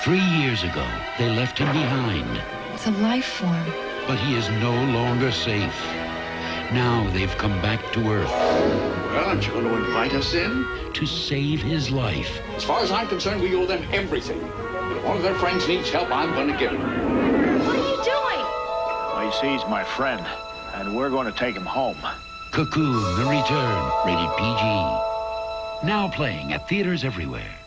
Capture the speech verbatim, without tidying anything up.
Three years ago, they left him behind. It's a life form. But he is no longer safe. Now they've come back to Earth. Well, aren't you going to invite us in? To save his life. As far as I'm concerned, we owe them everything. If one of their friends needs help, I'm going to give it. What are you doing? Well, you see, he's my friend, and we're going to take him home. Cocoon, The Return, rated P G. Now playing at theaters everywhere.